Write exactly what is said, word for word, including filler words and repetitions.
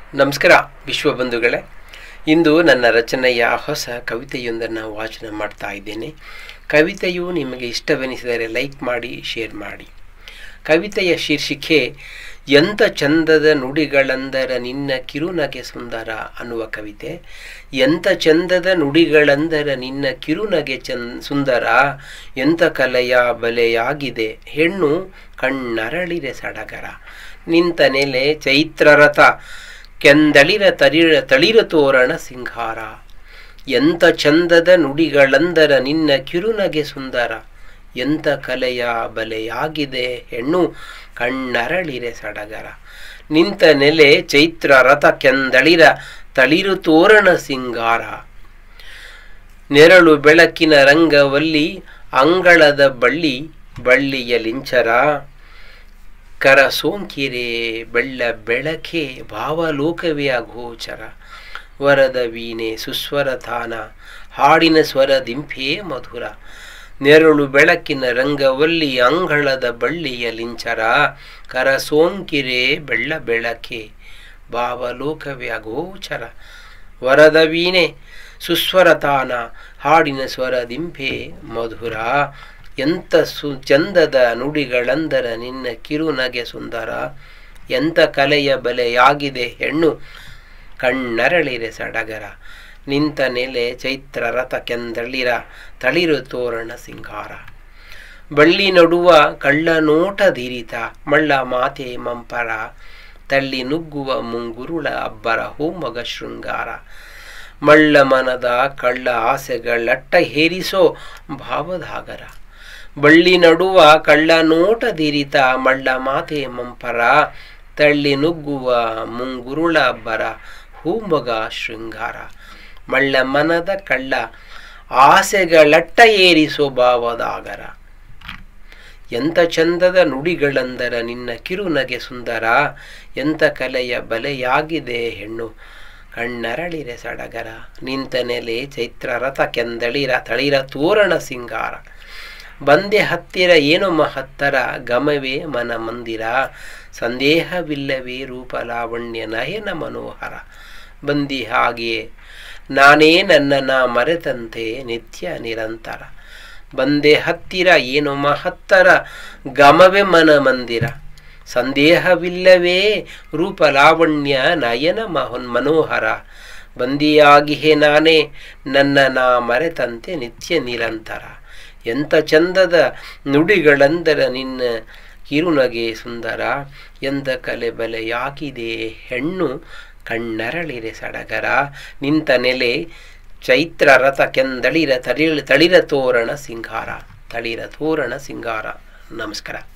ನಮಸ್ಕಾರ ವಿಶ್ವಬಂಧುಗಳೇ. ಇಂದು ನನ್ನ ರಚನೆಯ ಹೊಸ ಕವಿತೆಯೊಂದನ್ನು ವಾಚನ ಮಾಡ್ತಾ ಇದ್ದೇನೆ. ಕವಿತೆಯು ನಿಮಗೆ ಇಷ್ಟವೆನಿಸಿದರೆ ಲೈಕ್ ಮಾಡಿ, ಶೇರ್ ಮಾಡಿ. ಕವಿತೆಯ ಶೀರ್ಷಿಕೆ ಎಂಥ ಚಂದದ ನುಡಿಗಳಂದರ ನಿನ್ನ ಕಿರುನಗೆ ಸುಂದರ ಅನ್ನುವ ಕವಿತೆ. ಎಂಥ ಚಂದದ ನುಡಿಗಳಂದರ ನಿನ್ನ ಕಿರುನಗೆ ಚಂದ ಸುಂದರ, ಎಂಥ ಕಲೆಯ ಬಲೆಯಾಗಿದೆ ಹೆಣ್ಣು ಕಣ್ಣರಳಿರೆ ಸಡಗರ. ನಿಂತ ನೆಲೆ ಚೈತ್ರರಥ ಕೆಂದಳಿರ ತಳಿರ ತಳಿರ ತೋರಣ ಸಿಂಗಾರ. ಎಂಥ ಚಂದದ ನುಡಿಗಳಂದರ ನಿನ್ನ ಕಿರುನಗೆ ಸುಂದರ, ಎಂಥ ಕಲೆಯ ಬಲೆಯಾಗಿದೆ ಹೆಣ್ಣು ಕಣ್ಣರಳಿರೆ ಸಡಗರ. ನಿಂತ ನೆಲೆ ಚೈತ್ರ ರಥ ಕೆಂದಳಿರ ತಳಿರು ತೋರಣ ಸಿಂಗಾರ. ನೆರಳು ಬೆಳಕಿನ ರಂಗವಲ್ಲಿ ಅಂಗಳದ ಬಳ್ಳಿ ಬಳ್ಳಿಯ ಲಿಂಚರ. ಕರ ಸೋಂಕಿರೆ ಬೆಳ್ಳ ಬೆಳಕೆ ಭಾವಲೋಕವೇ ಅಗೋಚರ. ವರದ ವೀಣೆ ಸುಸ್ವರ ತಾನ ಹಾಡಿನ ಸ್ವರ ದಿಂಪೇ ಮಧುರ. ನೆರಳು ಬೆಳಕಿನ ರಂಗವಲ್ಲಿ ಅಂಗಳದ ಬಳ್ಳಿಯ ಲಿಂಚರ. ಕರ ಸೋಂಕಿರೆ ಬೆಳ್ಳ ಬೆಳಕೆ ಭಾವಲೋಕವೇ ಅಗೋಚರ. ವರದ ವೀಣೆ ಸುಸ್ವರ ತಾನ ಹಾಡಿನ ಸ್ವರ ದಿಂಪೇ ಮಧುರ. ಎಂಥ ಸು ಚಂದದ ನುಡಿಗಳಂದರ ನಿನ್ನ ಕಿರುನಗೆ ಸುಂದರ, ಎಂಥ ಕಲೆಯ ಬಲೆಯಾಗಿದೆ ಹೆಣ್ಣು ಕಣ್ಣರಳಿರೆ ಸಡಗರ. ನಿಂತ ನೆಲೆ ಚೈತ್ರ ರಥ ಕೆಂದಳಿರ ತಳಿರು ತೋರಣ ಸಿಂಗಾರ. ಬಳ್ಳಿ ನಡುವ ಕಳ್ಳ ನೋಟದಿರಿತ ಮಳ್ಳ ಮಾತೆ ಮಂಪರ. ತಳ್ಳಿ ನುಗ್ಗುವ ಮುಂಗುರುಳ ಅಬ್ಬರ ಹೋಮಗ ಶೃಂಗಾರ. ಮಳ್ಳ ಮನದ ಕಳ್ಳ ಆಸೆಗಳಟ್ಟ ಹೇರಿಸೋ ಭಾವದಾಗರ. ಬಳ್ಳಿ ನಡುವ ಕಳ್ಳ ನೋಟದಿರಿತ ಮಳ್ಳ ಮಾತೆ ಮಂಪರ. ತಳ್ಳಿ ನುಗ್ಗುವ ಮುಂಗುರುಳ ಅಬ್ಬರ ಹೂಮೊಗ ಶೃಂಗಾರ. ಮಳ್ಳ ಮನದ ಕಳ್ಳ ಆಸೆಗಳಟ್ಟ ಏರಿಸೋ ಭಾವದಾಗರ. ಎಂಥ ಚಂದದ ನುಡಿಗಳಂದರ ನಿನ್ನ ಕಿರುನಗೆ ಸುಂದರ, ಎಂಥ ಕಲೆಯ ಬಲೆಯಾಗಿದೆ ಹೆಣ್ಣು ಕಣ್ಣರಳಿರೆ ಸಡಗರ. ನಿಂತ ನೆಲೆ ಚೈತ್ರ ರಥ ಕೆಂದಳಿರ ತಳಿರ ತೋರಣ ಸಿಂಗಾರ. ಬಂದೆ ಹತ್ತಿರ ಏನು ಮಹತ್ತರ ಗಮವೇ ಮನ ಮಂದಿರ. ಸಂದೇಹವಿಲ್ಲವೇ ರೂಪ ಲಾವಣ್ಯ ನಯನ ಮನೋಹರ. ಬಂದಿ ಹಾಗೆಯೇ ನಾನೇ ನನ್ನನ್ನ ಮರೆತಂತೆ ನಿತ್ಯ ನಿರಂತರ. ಬಂದೆ ಹತ್ತಿರ ಏನು ಮಹತ್ತರ ಗಮವೇ ಮನ ಮಂದಿರ. ಸಂದೇಹವಿಲ್ಲವೇ ರೂಪ ಲಾವಣ್ಯ ನಯನ ಮಹೋನ್ ಮನೋಹರ. ಬಂದಿಯಾಗಿಯೇ ನಾನೇ ನನ್ನ ನಾ ಮರೆತಂತೆ ನಿತ್ಯ ನಿರಂತರ. ಎಂಥ ಚಂದದ ನುಡಿಗಳಂದರ ನಿನ್ನ ಕಿರುನಗೆ ಸುಂದರ, ಎಂಥ ಕಲೆ ಬಲೆಯಾಗಿದೆ ಹೆಣ್ಣು ಕಣ್ಣರಳಿರೆ ಸಡಗರ. ನಿಂತ ನೆಲೆ ಚೈತ್ರ ರಥ ಕೆಂದಳಿರ ತಳಿರ ತಳಿರ ತೋರಣ ಸಿಂಗಾರ. ತಳಿರ ತೋರಣ ಸಿಂಗಾರ. ನಮಸ್ಕಾರ.